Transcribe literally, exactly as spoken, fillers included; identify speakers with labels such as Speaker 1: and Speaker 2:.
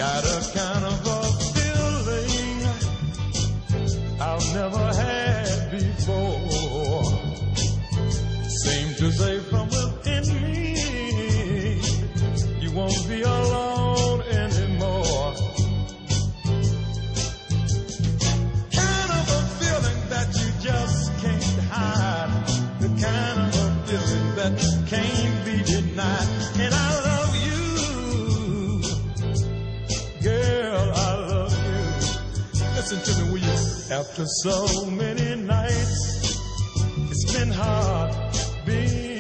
Speaker 1: Got a kind of a feeling I've never had before. Seem to say from within me, you won't be alone anymore. Kind of a feeling that you just can't hide. The kind of a feeling that can't be denied. And I love you. Girl, I love you. Listen to me, will you? After so many nights, it's been hard being